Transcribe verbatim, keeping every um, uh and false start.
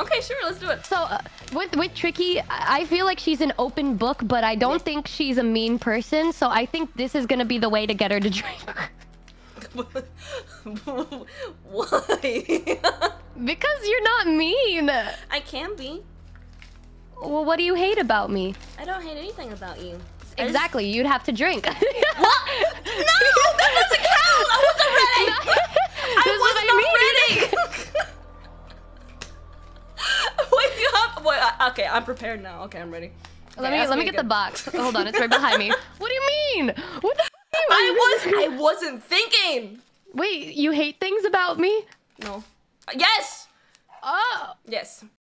Okay, sure, let's do it. So uh, with with Tricky, I feel like she's an open book, but I don't yeah. think she's a mean person. So I think this is gonna be the way to get her to drink. Why? Because you're not mean. I can be. Well, what do you hate about me? I don't hate anything about you. Exactly, just... you'd have to drink. What? No, that doesn't count. I wasn't ready. I was not I mean. ready. Wait, you have. Wait, uh, okay, I'm prepared now. Okay, I'm ready. Okay, let me let me get again. the box. Hold on, it's right behind me. What do you mean? What the? I was I wasn't thinking. Wait, you hate things about me? No. Yes. Oh. Yes.